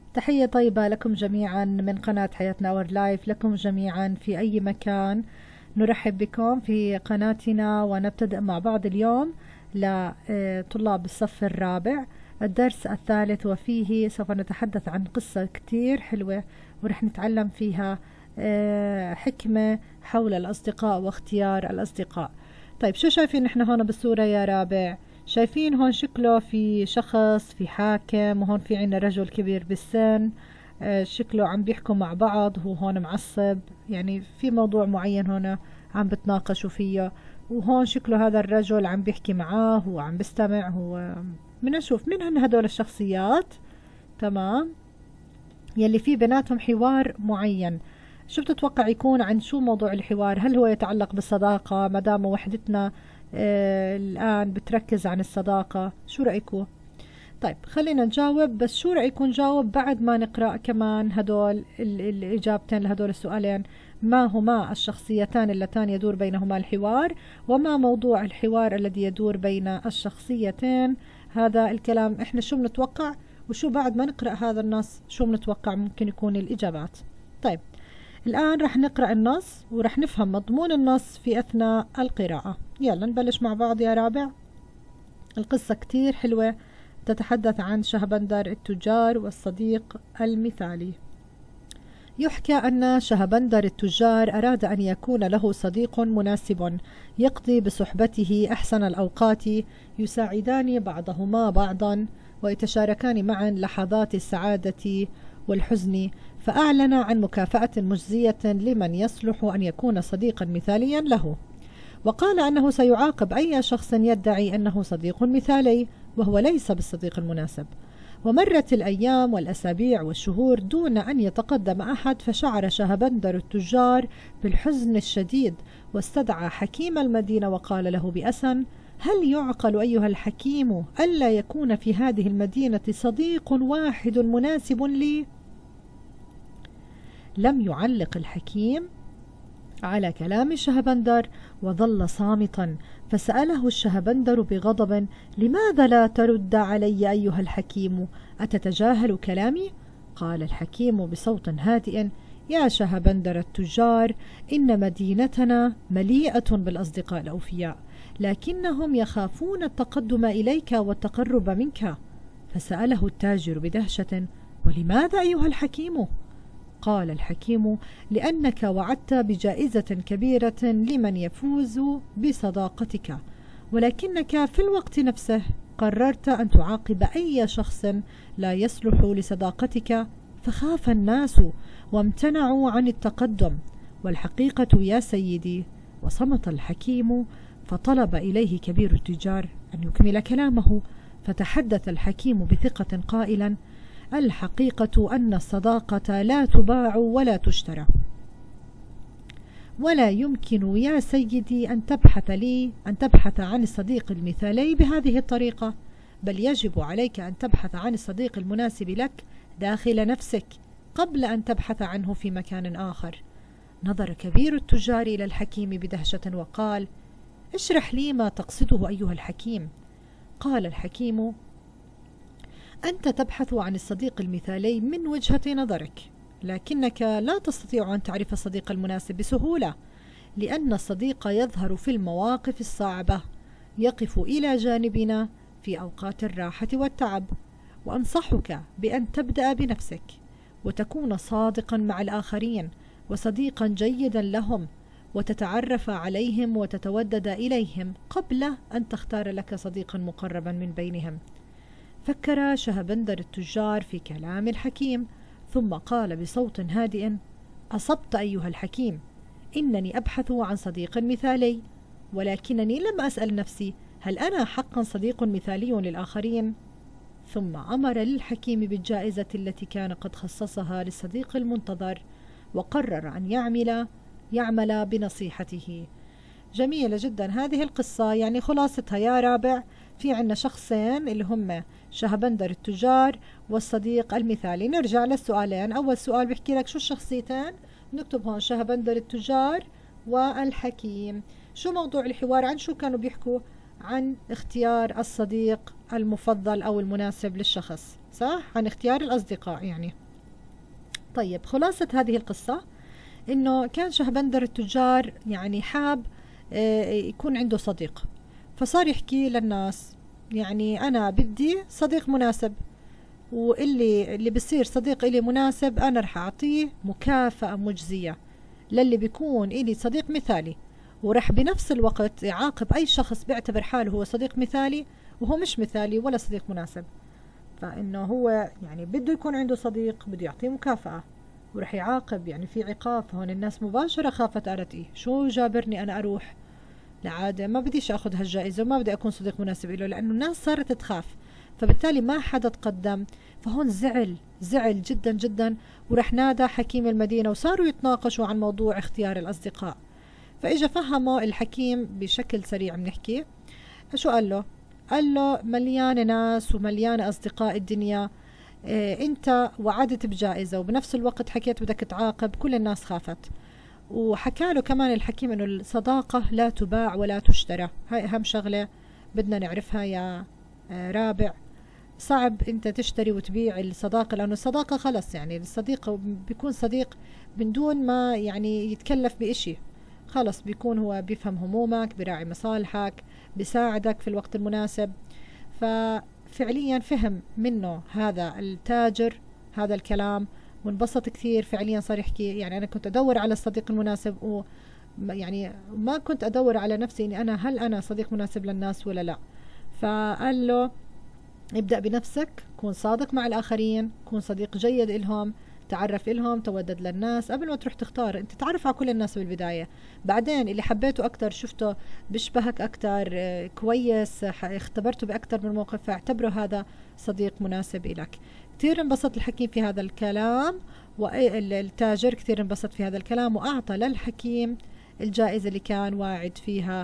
تحية طيبة لكم جميعا من قناة حياتنا اور لايف، لكم جميعا في أي مكان. نرحب بكم في قناتنا ونبتدئ مع بعض اليوم لطلاب الصف الرابع الدرس الثالث، وفيه سوف نتحدث عن قصة كتير حلوة ورح نتعلم فيها حكمة حول الأصدقاء واختيار الأصدقاء. طيب، شو شايفين نحن هون بالصورة يا رابع؟ شايفين هون شكله في شخص، في حاكم، وهون في عنا رجل كبير بالسن، شكله عم بيحكوا مع بعض، هو هون معصب، يعني في موضوع معين هون عم بتناقشوا فيه، وهون شكله هذا الرجل عم بيحكي معاه وعم بيستمع. هو بدنا نشوف من هن هدول الشخصيات، تمام، يلي في بيناتهم حوار معين. شو بتتوقع يكون عن شو موضوع الحوار؟ هل هو يتعلق بالصداقة؟ مدام وحدتنا الآن بتركز عن الصداقة، شو رأيكم؟ طيب خلينا نجاوب، بس شو رأيكم نجاوب بعد ما نقرأ كمان هدول الإجابتين لهدول السؤالين؟ ما هما الشخصيتان اللتان يدور بينهما الحوار، وما موضوع الحوار الذي يدور بين الشخصيتين؟ هذا الكلام احنا شو بنتوقع، وشو بعد ما نقرأ هذا النص شو بنتوقع ممكن يكون الإجابات. طيب الآن رح نقرأ النص ورح نفهم مضمون النص في أثناء القراءة. يلا نبلش مع بعض يا رابع. القصة كتير حلوة، تتحدث عن شهبندر التجار والصديق المثالي. يحكى أن شهبندر التجار أراد أن يكون له صديق مناسب يقضي بصحبته أحسن الأوقات، يساعدان بعضهما بعضا ويتشاركان معا لحظات السعادة والحزن، فأعلن عن مكافأة مجزية لمن يصلح أن يكون صديقا مثاليا له، وقال أنه سيعاقب أي شخص يدعي أنه صديق مثالي وهو ليس بالصديق المناسب. ومرت الأيام والأسابيع والشهور دون أن يتقدم أحد، فشعر شهبندر التجار بالحزن الشديد، واستدعى حكيم المدينة وقال له بأسى: هل يعقل أيها الحكيم ألا يكون في هذه المدينة صديق واحد مناسب لي؟ لم يعلق الحكيم على كلام الشهبندر وظل صامتا، فسأله الشهبندر بغضب: لماذا لا ترد علي أيها الحكيم؟ أتتجاهل كلامي؟ قال الحكيم بصوت هادئ: يا شهبندر التجار، إن مدينتنا مليئة بالأصدقاء الأوفياء، لكنهم يخافون التقدم إليك والتقرب منك. فسأله التاجر بدهشة: ولماذا أيها الحكيم؟ قال الحكيم: لأنك وعدت بجائزة كبيرة لمن يفوز بصداقتك، ولكنك في الوقت نفسه قررت أن تعاقب أي شخص لا يصلح لصداقتك، فخاف الناس وامتنعوا عن التقدم. والحقيقة يا سيدي. وصمت الحكيم، فطلب إليه كبير التجار أن يكمل كلامه، فتحدث الحكيم بثقة قائلا: الحقيقة أن الصداقة لا تباع ولا تشترى، ولا يمكن يا سيدي أن تبحث عن الصديق المثالي بهذه الطريقة، بل يجب عليك أن تبحث عن الصديق المناسب لك داخل نفسك قبل أن تبحث عنه في مكان آخر. نظر كبير التجار إلى الحكيم بدهشة وقال: اشرح لي ما تقصده أيها الحكيم. قال الحكيم: أنت تبحث عن الصديق المثالي من وجهة نظرك، لكنك لا تستطيع أن تعرف الصديق المناسب بسهولة، لأن الصديق يظهر في المواقف الصعبة، يقف إلى جانبنا في أوقات الراحة والتعب. وأنصحك بأن تبدأ بنفسك وتكون صادقا مع الآخرين وصديقا جيدا لهم، وتتعرف عليهم وتتودد إليهم قبل أن تختار لك صديقا مقربا من بينهم. فكر شهبندر التجار في كلام الحكيم، ثم قال بصوت هادئ: أصبت أيها الحكيم، إنني أبحث عن صديق مثالي، ولكنني لم أسأل نفسي هل أنا حقا صديق مثالي للآخرين؟ ثم أمر للحكيم بالجائزة التي كان قد خصصها للصديق المنتظر، وقرر أن يعمل بنصيحته. جميلة جدا هذه القصة، يعني خلاصتها يا رابع في عنا شخصين اللي هم شهبندر التجار والصديق المثالي. نرجع للسؤالين. أول سؤال بيحكي لك شو الشخصيتين، نكتب هون شهبندر التجار والحكيم. شو موضوع الحوار؟ عن شو كانوا بيحكوا؟ عن اختيار الصديق المفضل أو المناسب للشخص، صح؟ عن اختيار الأصدقاء يعني. طيب خلاصة هذه القصة إنه كان شهبندر التجار يعني حاب يكون عنده صديق، فصار يحكي للناس يعني أنا بدي صديق مناسب، واللي بصير صديق إلي مناسب أنا رح أعطيه مكافأة مجزية للي بيكون إلي صديق مثالي، ورح بنفس الوقت يعاقب أي شخص بيعتبر حاله هو صديق مثالي وهو مش مثالي ولا صديق مناسب. فإنه هو يعني بده يكون عنده صديق بده يعطيه مكافأة ورح يعاقب، يعني في عقاب. هون الناس مباشرة خافت، قالت إيه شو جابرني أنا أروح لعادة ما بديش أخذ هالجائزة وما بدي أكون صديق مناسب له، لأنه الناس صارت تخاف، فبالتالي ما حدا تقدم. فهون زعل جدا جدا، ورح نادى حكيم المدينة وصاروا يتناقشوا عن موضوع اختيار الأصدقاء. فإجا فهمه الحكيم بشكل سريع، بنحكي شو قال له؟ قال له مليانة ناس ومليانة أصدقاء الدنيا، انت وعدت بجائزة وبنفس الوقت حكيت بدك تعاقب، كل الناس خافت. وحكى له كمان الحكيم انه الصداقة لا تباع ولا تشترى، هاي اهم شغلة بدنا نعرفها يا رابع. صعب انت تشتري وتبيع الصداقة، لانه الصداقة خلص يعني الصديق بيكون صديق من دون ما يعني يتكلف بإشي، خلص بيكون هو بيفهم همومك، بيراعي مصالحك، بيساعدك في الوقت المناسب. ففعليا فهم منه هذا التاجر هذا الكلام وانبسط كثير. فعليا صار يحكي يعني أنا كنت أدور على الصديق المناسب، يعني ما كنت أدور على نفسي إني هل أنا صديق مناسب للناس ولا لا. فقال له ابدأ بنفسك، كون صادق مع الآخرين، كون صديق جيد إلهم، تعرف إلهم، تودد للناس قبل ما تروح تختار. انت تعرف على كل الناس بالبداية، بعدين اللي حبيته أكتر شفته بيشبهك أكتر كويس، اختبرته بأكتر من موقف، فاعتبره هذا صديق مناسب إلك. كثير انبسط الحكيم في هذا الكلام، والتاجر كثير انبسط في هذا الكلام، وأعطى للحكيم الجائزة اللي كان واعد فيها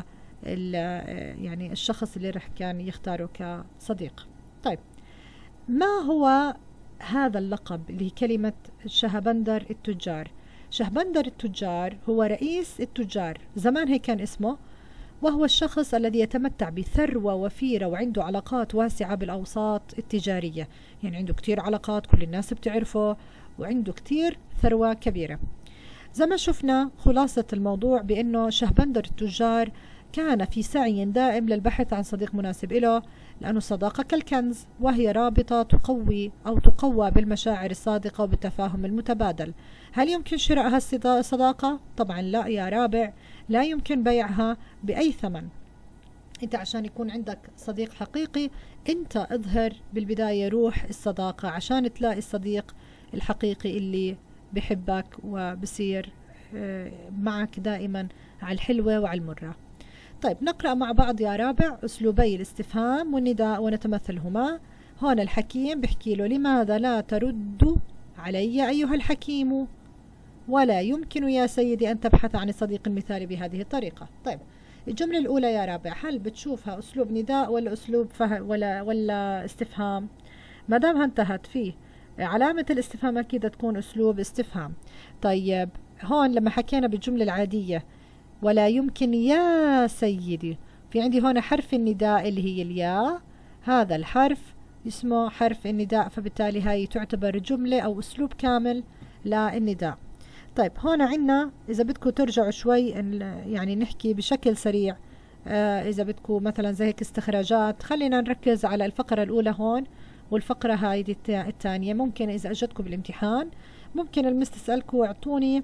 يعني الشخص اللي رح كان يختاره كصديق. طيب ما هو هذا اللقب اللي هي كلمة شهبندر التجار؟ شهبندر التجار هو رئيس التجار، زمان هيك كان اسمه، وهو الشخص الذي يتمتع بثروة وفيرة وعنده علاقات واسعة بالأوساط التجارية، يعني عنده كتير علاقات كل الناس بتعرفه وعنده كتير ثروة كبيرة. زي ما شفنا خلاصة الموضوع بأنه شهبندر التجار كان في سعي دائم للبحث عن صديق مناسب له، لأن الصداقة كالكنز وهي رابطة تقوى بالمشاعر الصادقة وبالتفاهم المتبادل. هل يمكن شراء هالصداقة؟ طبعا لا يا رابع، لا يمكن بيعها بأي ثمن. انت عشان يكون عندك صديق حقيقي انت اظهر بالبداية روح الصداقة عشان تلاقي الصديق الحقيقي اللي بحبك وبصير معك دائما على الحلوة وعلى المرة. طيب نقرأ مع بعض يا رابع أسلوبي الاستفهام والنداء ونتمثلهما. هون الحكيم بحكي له لماذا لا ترد علي أيها الحكيم، ولا يمكن يا سيدي أن تبحث عن الصديق المثالي بهذه الطريقة. طيب الجملة الأولى يا رابع هل بتشوفها أسلوب نداء ولا أسلوب ولا استفهام؟ ما دامها انتهت فيه علامة الاستفهام أكيد تكون أسلوب استفهام. طيب هون لما حكينا بالجملة العادية ولا يمكن يا سيدي، في عندي هون حرف النداء اللي هي الياء، هذا الحرف اسمه حرف النداء، فبالتالي هاي تعتبر جملة أو أسلوب كامل للنداء. طيب هون عنا إذا بدكم ترجعوا شوي يعني نحكي بشكل سريع، إذا بدكم مثلا زي هيك استخراجات، خلينا نركز على الفقرة الأولى هون والفقرة هاي الثانية. ممكن إذا أجتكم بالامتحان ممكن المس تسألكم اعطوني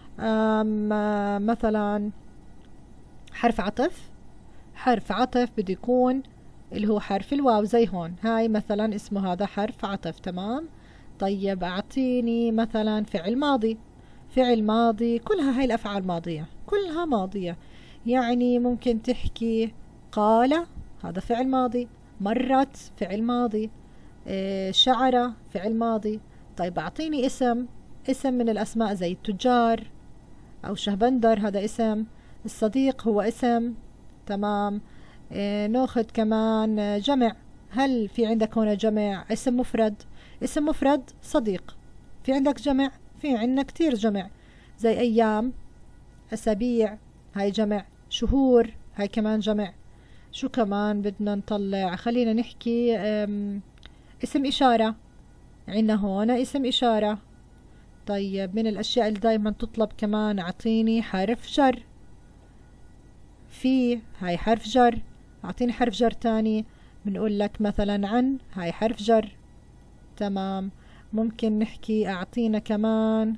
مثلا حرف عطف بده يكون اللي هو حرف الواو زي هون، هاي مثلا اسمه هذا حرف عطف، تمام. طيب أعطيني مثلا فعل ماضي، كلها هاي الأفعال ماضية، كلها ماضية، يعني ممكن تحكي قال هذا فعل ماضي، مرت فعل ماضي، شعر فعل ماضي. طيب أعطيني اسم من الأسماء زي التجار أو شهبندر هذا اسم، الصديق هو اسم، تمام. ناخذ كمان جمع، هل في عندك هنا جمع اسم مفرد صديق، في عندك جمع، في عندنا كتير جمع زي أيام، أسابيع هاي جمع، شهور هاي كمان جمع. شو كمان بدنا نطلع؟ خلينا نحكي اسم إشارة، عنا هون اسم إشارة. طيب من الأشياء اللي دايما تطلب كمان أعطيني حرف جر، في هاي حرف جر، أعطيني حرف جر تاني، بنقول لك مثلا عن، هاي حرف جر. تمام. ممكن نحكي أعطينا كمان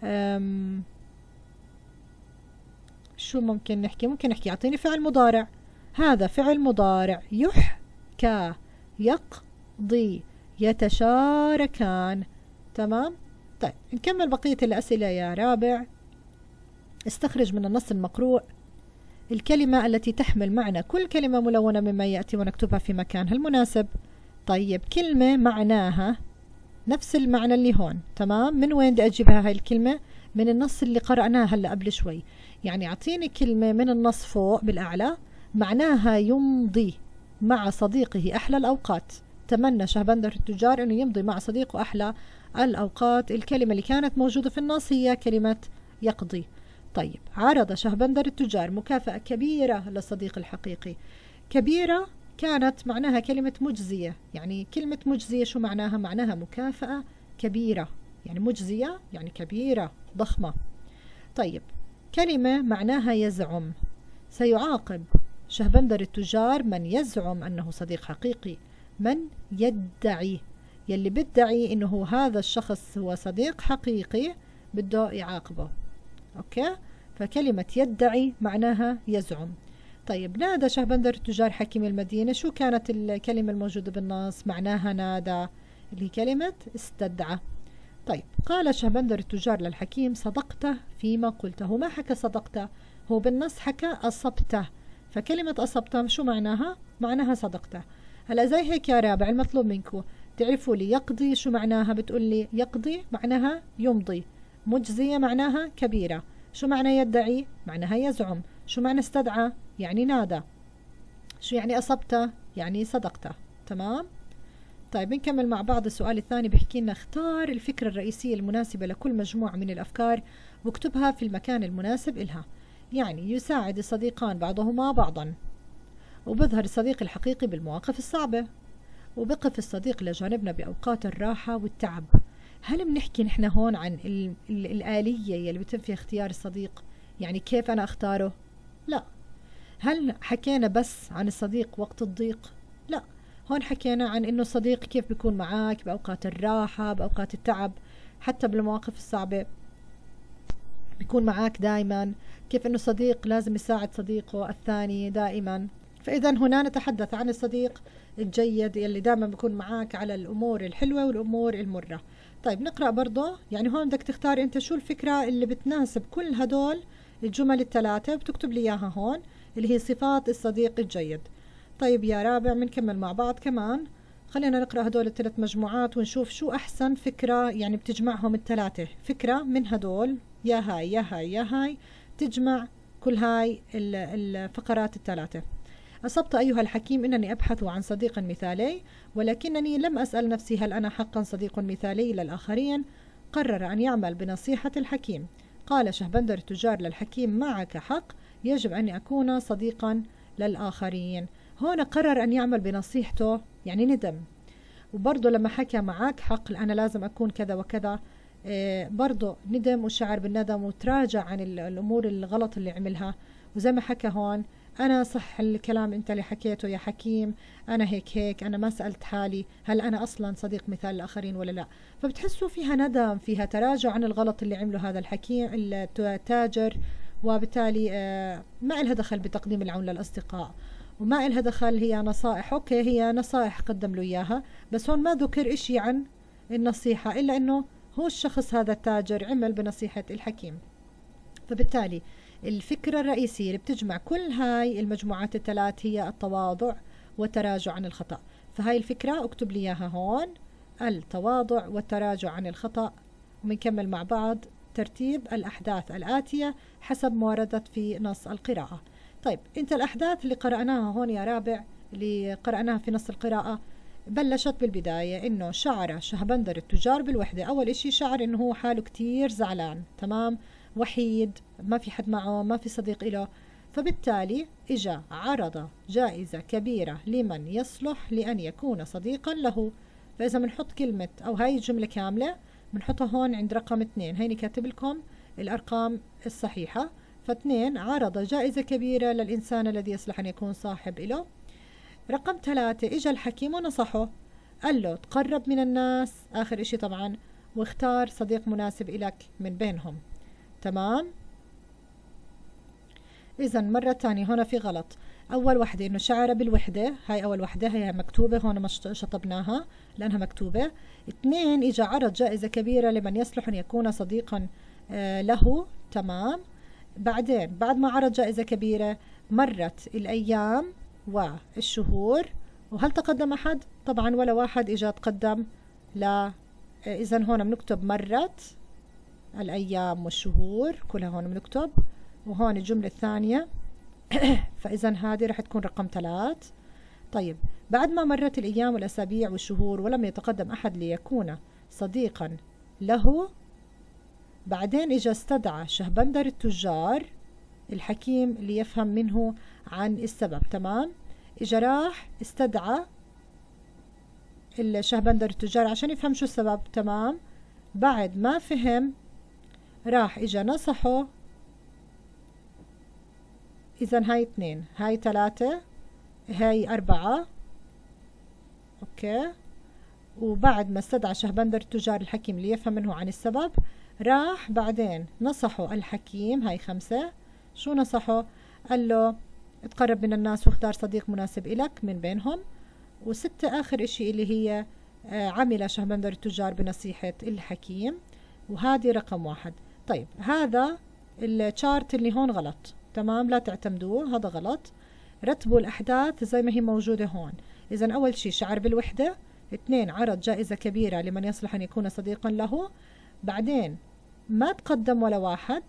شو ممكن نحكي؟ ممكن نحكي أعطيني فعل مضارع، هذا فعل مضارع، يحكى، يقضي، يتشاركان. تمام. طيب نكمل بقية الأسئلة يا رابع. استخرج من النص المقروء الكلمة التي تحمل معنى كل كلمة ملونة مما يأتي ونكتبها في مكانها المناسب. طيب كلمة معناها نفس المعنى اللي هون، تمام. من وين بدي أجيبها هاي الكلمة؟ من النص اللي قرأناه هلا قبل شوي. يعني أعطيني كلمة من النص فوق بالأعلى معناها يمضي مع صديقه أحلى الأوقات. تمنى شهبندر التجار أنه يمضي مع صديقه أحلى الأوقات. الكلمة اللي كانت موجودة في النص هي كلمة يقضي. طيب عرض شهبندر التجار مكافأة كبيرة للصديق الحقيقي. كبيرة كانت معناها كلمة مجزية، يعني كلمة مجزية شو معناها؟ معناها مكافأة كبيرة، يعني مجزية يعني كبيرة ضخمة. طيب كلمة معناها يزعم. سيعاقب شهبندر التجار من يزعم أنه صديق حقيقي. من يدعي، يلي بدعي أنه هذا الشخص هو صديق حقيقي بده يعاقبه. أوكي، فكلمة يدعي معناها يزعم. طيب نادى شهبندر التجار حكيم المدينة، شو كانت الكلمة الموجودة بالنص؟ معناها نادى، اللي هي كلمة استدعى. طيب قال شهبندر التجار للحكيم صدقت فيما قلته. ما حكى صدقت، هو بالنص حكى أصبته، فكلمة أصبته شو معناها؟ معناها صدقته. هلا زي هيك يا رابع المطلوب منكم تعرفوا لي يقضي شو معناها. بتقول لي يقضي معناها يمضي، مجزية معناها كبيرة. شو معنى يدعي؟ معناها يزعم. شو معنى استدعى؟ يعني نادى. شو يعني أصبته؟ يعني صدقته. تمام. طيب نكمل مع بعض. السؤال الثاني بيحكي لنا اختار الفكرة الرئيسية المناسبة لكل مجموعة من الأفكار واكتبها في المكان المناسب إلها. يعني يساعد الصديقان بعضهما بعضا، وبظهر الصديق الحقيقي بالمواقف الصعبة، وبقف الصديق لجانبنا بأوقات الراحة والتعب. هل بنحكي نحن هون عن الآلية يلي بتم فيها اختيار الصديق؟ يعني كيف أنا أختاره؟ لا. هل حكينا بس عن الصديق وقت الضيق؟ لا، هون حكينا عن إنه الصديق كيف بيكون معك بأوقات الراحة بأوقات التعب، حتى بالمواقف الصعبة بيكون معك دائما. كيف إنه الصديق لازم يساعد صديقه الثاني دائما. فإذا هنا نتحدث عن الصديق الجيد اللي دائما بيكون معك على الأمور الحلوة والأمور المرة. طيب نقرأ برضه. يعني هون بدك تختار أنت شو الفكرة اللي بتناسب كل هدول الجمل الثلاثة، بتكتب لي إياها هون اللي هي صفات الصديق الجيد. طيب يا رابع بنكمل مع بعض كمان. خلينا نقرأ هدول الثلاث مجموعات ونشوف شو أحسن فكرة يعني بتجمعهم الثلاثة. فكرة من هدول، يا هاي يا هاي يا هاي، تجمع كل هاي الفقرات الثلاثة. أصبت أيها الحكيم، إنني أبحث عن صديق مثالي، ولكنني لم أسأل نفسي هل أنا حقا صديق مثالي للآخرين. قرر أن يعمل بنصيحة الحكيم. قال شهبندر التجار للحكيم معك حق، يجب أن أكون صديقا للآخرين. هون قرر أن يعمل بنصيحته، يعني ندم. وبرضه لما حكى معك حق أنا لازم أكون كذا وكذا، برضه ندم وشعر بالندم وتراجع عن الأمور الغلط اللي عملها. وزي ما حكى هون أنا صح الكلام أنت اللي حكيته يا حكيم، أنا هيك أنا ما سألت حالي هل أنا أصلا صديق مثال الآخرين ولا لا. فبتحسوا فيها ندم، فيها تراجع عن الغلط اللي عمله هذا الحكيم التاجر، وبالتالي ما إلها دخل بتقديم العون للأصدقاء، وما إلها دخل. هي نصائح، أوكي هي نصائح قدم له إياها، بس هون ما ذكر إشي عن النصيحة إلا أنه هو الشخص هذا التاجر عمل بنصيحة الحكيم. فبالتالي الفكرة الرئيسية اللي بتجمع كل هاي المجموعات الثلاث هي التواضع والتراجع عن الخطأ. فهاي الفكرة اكتب لي إياها هون، التواضع والتراجع عن الخطأ. ومنكمل مع بعض ترتيب الأحداث الآتية حسب ما وردت في نص القراءة. طيب انت الأحداث اللي قرأناها هون يا رابع، اللي قرأناها في نص القراءة، بلشت بالبداية إنه شعر شهبندر التجار بالوحدة. أول إشي شعر إنه هو حاله كتير زعلان، تمام، وحيد، ما في حد معه، ما في صديق إله. فبالتالي إجا عرض جائزة كبيرة لمن يصلح لأن يكون صديقا له. فإذا بنحط كلمة أو هاي الجملة كاملة بنحطها هون عند رقم 2. هيني كاتب لكم الأرقام الصحيحة. ف2 عرض جائزة كبيرة للإنسان الذي يصلح أن يكون صاحب له. رقم 3 إجا الحكيم ونصحه، قال له تقرب من الناس آخر إشي طبعا، واختار صديق مناسب إلك من بينهم. تمام. إذا مرة تانية هنا في غلط. أول وحدة إنه شعر بالوحدة، هاي أول وحدة هي مكتوبة هون ما شطبناها لأنها مكتوبة. 2 إجا عرض جائزة كبيرة لمن يصلح أن يكون صديقا له. تمام. بعدين بعد ما عرض جائزة كبيرة مرت الأيام والشهور، وهل تقدم أحد؟ طبعا ولا واحد إجا تقدم. لا. إذا هون بنكتب مرت الأيام والشهور كلها هون بنكتب، وهون الجملة الثانية. فإذا هذه رح تكون رقم 3. طيب بعد ما مرت الأيام والأسابيع والشهور ولم يتقدم أحد ليكون صديقا له، بعدين إجا استدعى شهبندر التجار الحكيم ليفهم منه عن السبب. تمام. إجا راح استدعى الشهبندر التجار عشان يفهم شو السبب. تمام. بعد ما فهم راح إجا نصحه. إذا هاي 2 هاي 3 هاي 4. أوكي. وبعد ما استدعى شهبندر التجار الحكيم ليفهم منه عن السبب راح بعدين نصحه الحكيم. هاي 5. شو نصحه؟ قال له تقرب من الناس واختار صديق مناسب إلك من بينهم. و6 آخر إشي اللي هي عمل شهبندر التجار بنصيحة الحكيم، وهذه رقم 1. طيب هذا الشارت اللي هون غلط. تمام. لا تعتمدوه، هذا غلط. رتبوا الأحداث زي ما هي موجودة هون. إذا أول شيء شعر بالوحدة. 2 عرض جائزة كبيرة لمن يصلح أن يكون صديقا له. بعدين ما تقدم ولا واحد.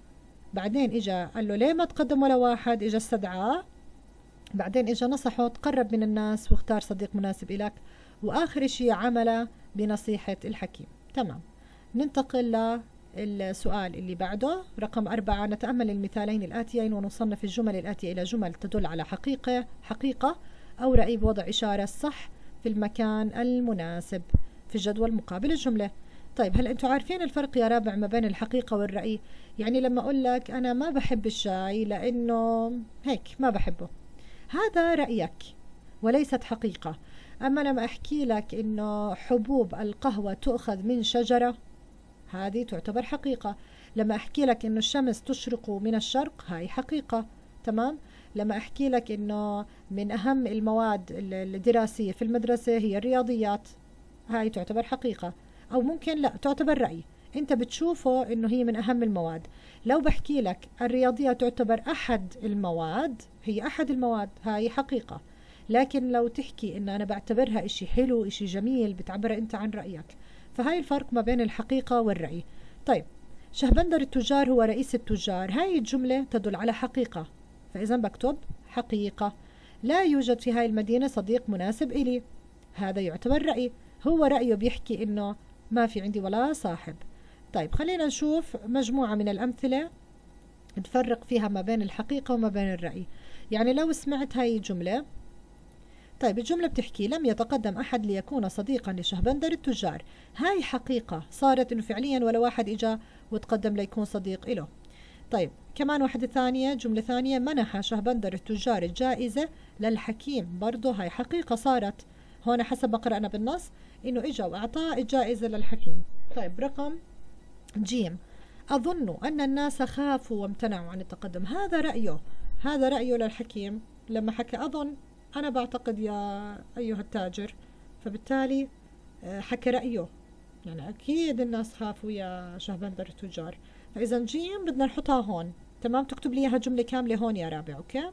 بعدين إجا قال له ليه ما تقدم ولا واحد؟ إجا استدعاه. بعدين إجا نصحه تقرب من الناس واختار صديق مناسب إلك. وآخر شيء عمل بنصيحة الحكيم. تمام. ننتقل للسؤال اللي بعده رقم 4. نتأمل المثالين الآتيين ونصنف الجمل الآتية إلى جمل تدل على حقيقة أو رأي بوضع إشارة صح في المكان المناسب في الجدول مقابل الجملة. طيب هل أنتم عارفين الفرق يا رابع ما بين الحقيقة والرأي؟ يعني لما أقول لك أنا ما بحب الشاي لأنه هيك ما بحبه، هذا رأيك وليست حقيقة. أما لما أحكي لك إنه حبوب القهوة تؤخذ من شجرة، هذه تعتبر حقيقة. لما أحكي لك إنه الشمس تشرق من الشرق، هاي حقيقة. تمام. لما أحكي لك إنه من أهم المواد الدراسية في المدرسة هي الرياضيات، هاي تعتبر حقيقة. أو ممكن لا تعتبر رأي، أنت بتشوفه إنه هي من أهم المواد. لو بحكي لك الرياضيات تعتبر أحد المواد، هي أحد المواد، هاي حقيقة. لكن لو تحكي إن أنا بعتبرها إشي حلو إشي جميل، بتعبر أنت عن رأيك. فهاي الفرق ما بين الحقيقة والرأي. طيب شهبندر التجار هو رئيس التجار، هاي الجملة تدل على حقيقة، فإذا بكتب حقيقة. لا يوجد في هاي المدينة صديق مناسب إلي، هذا يعتبر رأي. هو رأيه بيحكي إنه ما في عندي ولا صاحب. طيب خلينا نشوف مجموعة من الأمثلة نفرق فيها ما بين الحقيقة وما بين الرأي. يعني لو سمعت هاي الجملة، طيب الجملة بتحكي لم يتقدم أحد ليكون صديقا لشهبندر التجار، هاي حقيقة صارت إنه فعليا ولا واحد إجا وتقدم ليكون صديق إله. طيب كمان واحدة ثانية، جملة ثانية، منح شهبندر التجار الجائزة للحكيم، برضو هاي حقيقة صارت هون حسب ما قرأنا بالنص إنه إجا وأعطاه الجائزة للحكيم. طيب رقم جيم، أظن أن الناس خافوا وامتنعوا عن التقدم، هذا رأيه، هذا رأيه للحكيم لما حكى أظن، أنا بعتقد يا أيها التاجر، فبالتالي حكى رأيه، يعني أكيد الناس خافوا يا شهبندر التجار. فإذا جيم بدنا نحطها هون. تمام. تكتب لي إياها جملة كاملة هون يا رابع. أوكي.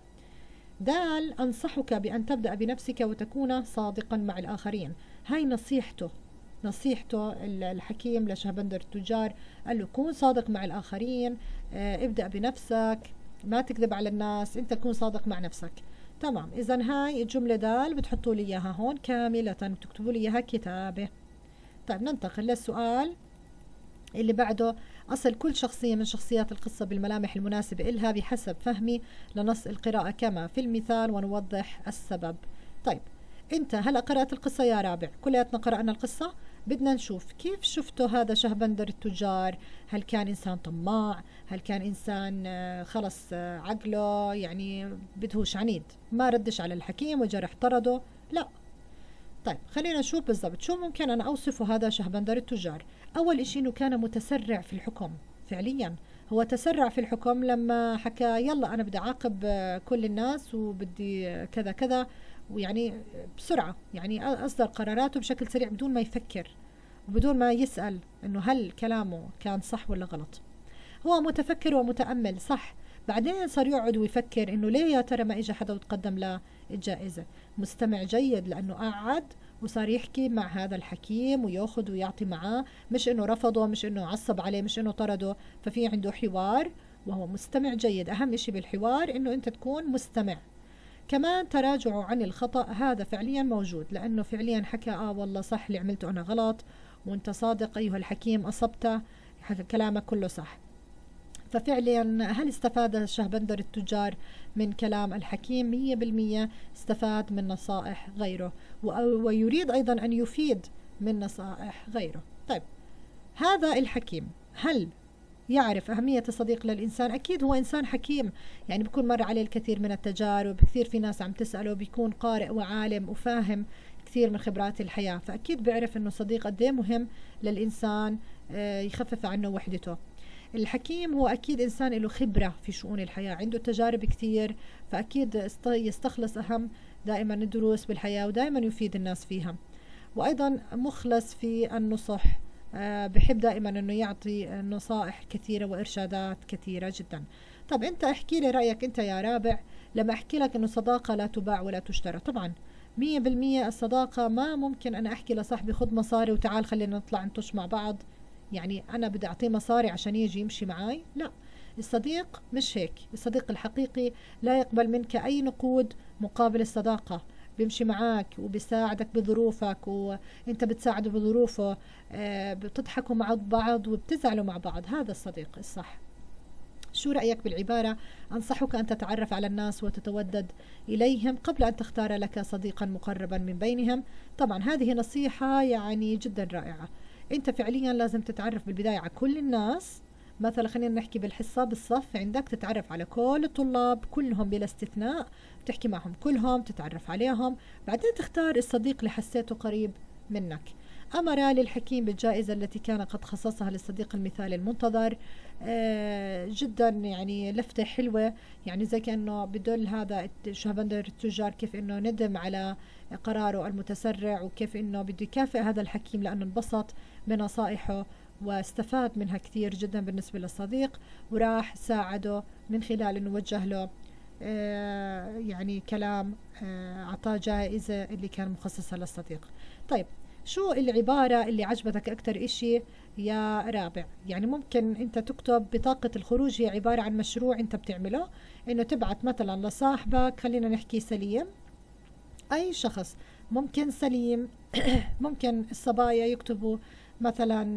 دال، أنصحك بأن تبدأ بنفسك وتكون صادقا مع الآخرين، هاي نصيحته، نصيحته الحكيم لشهبندر التجار، قال له كون صادق مع الآخرين، ابدأ بنفسك، ما تكذب على الناس، انت تكون صادق مع نفسك. تمام. إذا هاي الجملة دال بتحطوا لي إياها هون كاملة، بتكتبوا لي إياها كتابة. طيب ننتقل للسؤال اللي بعده. أصل كل شخصية من شخصيات القصة بالملامح المناسبة إلها بحسب فهمي لنص القراءة كما في المثال، ونوضح السبب. طيب أنت هلأ قرأت القصة يا رابع، كلياتنا قرأنا القصة، بدنا نشوف كيف شفتوا هذا شهبندر التجار. هل كان إنسان طماع؟ هل كان إنسان خلص عقله يعني بدهوش عنيد، ما ردش على الحكيم وجرح طرده؟ لا. طيب خلينا نشوف بالضبط شو ممكن أنا أوصفه هذا شهبندر التجار. أول إشي إنه كان متسرع في الحكم، فعليا هو تسرع في الحكم لما حكى يلا أنا بدي أعاقب كل الناس وبدي كذا كذا، ويعني بسرعة يعني أصدر قراراته بشكل سريع بدون ما يفكر وبدون ما يسأل إنه هل كلامه كان صح ولا غلط. هو متفكر ومتأمل صح، بعدين صار يقعد ويفكر إنه ليه يا ترى ما إجا حدا وتقدم له الجائزة. مستمع جيد لأنه قعد وصار يحكي مع هذا الحكيم وياخذ ويعطي معاه، مش إنه رفضه، مش إنه عصب عليه، مش إنه طرده، ففي عنده حوار وهو مستمع جيد. أهم إشي بالحوار إنه أنت تكون مستمع. كمان تراجعه عن الخطأ، هذا فعليا موجود لأنه فعليا حكى والله صح اللي عملته أنا غلط، وأنت صادق أيها الحكيم أصبت، كلامك كله صح. ففعليا هل استفاد شهبندر التجار من كلام الحكيم؟ 100% استفاد من نصائح غيره، ويريد أيضا أن يفيد من نصائح غيره. طيب هذا الحكيم هل يعرف أهمية الصديق للإنسان؟ أكيد هو إنسان حكيم، يعني بيكون مر عليه الكثير من التجارب، كثير في ناس عم تسأله، بيكون قارئ وعالم وفاهم كثير من خبرات الحياة، فأكيد بيعرف أنه صديق قد ايه مهم للإنسان، يخفف عنه وحدته. الحكيم هو أكيد إنسان له خبرة في شؤون الحياة، عنده تجارب كثير، فأكيد يستخلص أهم دائما الدروس بالحياة ودائما يفيد الناس فيها. وأيضا مخلص في النصح، بحب دائما أنه يعطي نصائح كثيرة وإرشادات كثيرة جدا. طب أنت احكي لي رأيك أنت يا رابع لما أحكي لك أنه صداقة لا تباع ولا تشترى. طبعا 100% الصداقة ما ممكن أنا أحكي لصاحبي خذ مصاري وتعال خلينا نطلع نطش مع بعض، يعني أنا بدي أعطيه مصاري عشان يجي يمشي معاي. لا، الصديق مش هيك. الصديق الحقيقي لا يقبل منك أي نقود مقابل الصداقة، بيمشي معك وبيساعدك بظروفك وانت بتساعده بظروفه، بتضحكوا مع بعض وبتزعلوا مع بعض. هذا الصديق الصح. شو رأيك بالعبارة أنصحك أن تتعرف على الناس وتتودد إليهم قبل أن تختار لك صديقا مقربا من بينهم؟ طبعا هذه نصيحة يعني جدا رائعة. انت فعليا لازم تتعرف بالبداية على كل الناس. مثلا خلينا نحكي بالحصة بالصف عندك تتعرف على كل الطلاب كلهم بلا استثناء، تحكي معهم كلهم، تتعرف عليهم، بعدين تختار الصديق اللي حسيته قريب منك. أمر للحكيم بالجائزة التي كان قد خصصها للصديق المثالي المنتظر. جدا يعني لفتة حلوة، يعني زي كأنه بدل هذا شهبندر التجار كيف أنه ندم على قراره المتسرع، وكيف أنه بده يكافئ هذا الحكيم لأنه انبسط بنصائحه واستفاد منها كثير جدا بالنسبة للصديق، وراح ساعده من خلال أنه وجه له يعني كلام، أعطاه جائزة اللي كان مخصصة للصديق. طيب شو العبارة اللي عجبتك أكتر إشي يا رابع؟ يعني ممكن أنت تكتب بطاقة الخروج، هي عبارة عن مشروع أنت بتعمله، إنه تبعت مثلا لصاحبك، خلينا نحكي سليم، أي شخص ممكن سليم ممكن الصبايا يكتبوا مثلا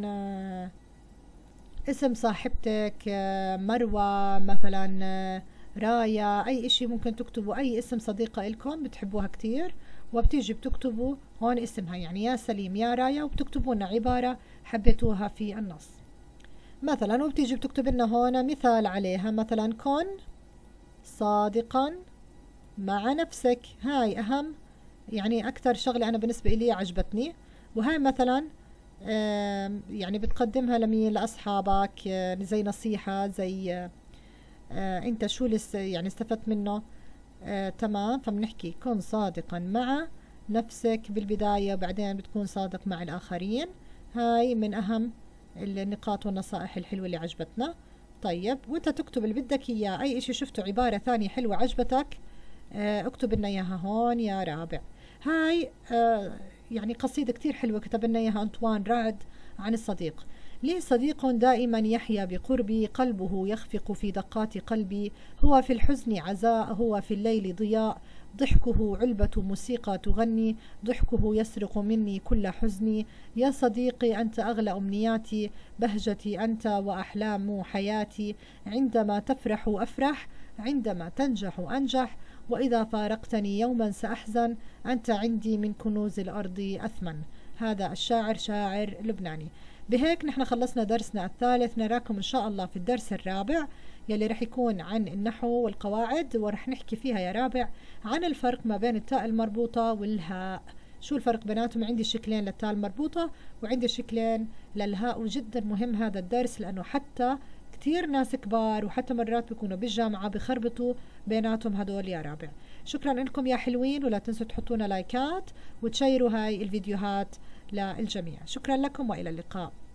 اسم صاحبتك مروة مثلا، رايا، أي إشي ممكن تكتبوا أي اسم صديقة إلكم بتحبوها كتير، وبتيجي بتكتبوا هون اسمها، يعني يا سليم يا رايا، وبتكتبوا لنا عبارة حبيتوها في النص مثلا، وبتيجي بتكتب لنا هون مثال عليها، مثلا كن صادقا مع نفسك. هاي أهم يعني أكثر شغلة أنا بالنسبة إلي عجبتني، وهاي مثلا يعني بتقدمها لمين؟ لأصحابك، زي نصيحة، زي أنت شو لسه يعني استفدت منه. تمام. فبنحكي كن صادقا مع نفسك بالبداية، وبعدين بتكون صادق مع الآخرين. هاي من أهم النقاط والنصائح الحلوة اللي عجبتنا. طيب وانت تكتب اللي بدك إياه، أي إشي شفته عبارة ثانية حلوة عجبتك اكتب لنا إياها هون يا رابع. هاي يعني قصيدة كتير حلوة كتب لنا إياها أنطوان رعد عن الصديق. لي صديق دائما يحيا بقربي، قلبه يخفق في دقات قلبي، هو في الحزن عزاء، هو في الليل ضياء، ضحكه علبة موسيقى تغني، ضحكه يسرق مني كل حزني. يا صديقي أنت أغلى أمنياتي، بهجتي أنت وأحلام حياتي. عندما تفرح أفرح، عندما تنجح أنجح، وإذا فارقتني يوما سأحزن، أنت عندي من كنوز الأرض أثمن. هذا الشاعر شاعر لبناني. بهيك نحن خلصنا درسنا الثالث، نراكم إن شاء الله في الدرس الرابع يلي رح يكون عن النحو والقواعد، ورح نحكي فيها يا رابع عن الفرق ما بين التاء المربوطة والهاء. شو الفرق بيناتهم؟ عندي شكلين للتاء المربوطة وعندي شكلين للهاء، وجدا مهم هذا الدرس لأنه حتى كتير ناس كبار وحتى مرات بيكونوا بالجامعة بخربطوا بيناتهم هدول يا رابع. شكرا لكم يا حلوين، ولا تنسوا تحطونا لايكات وتشيروا هاي الفيديوهات للجميع. شكرا لكم وإلى اللقاء.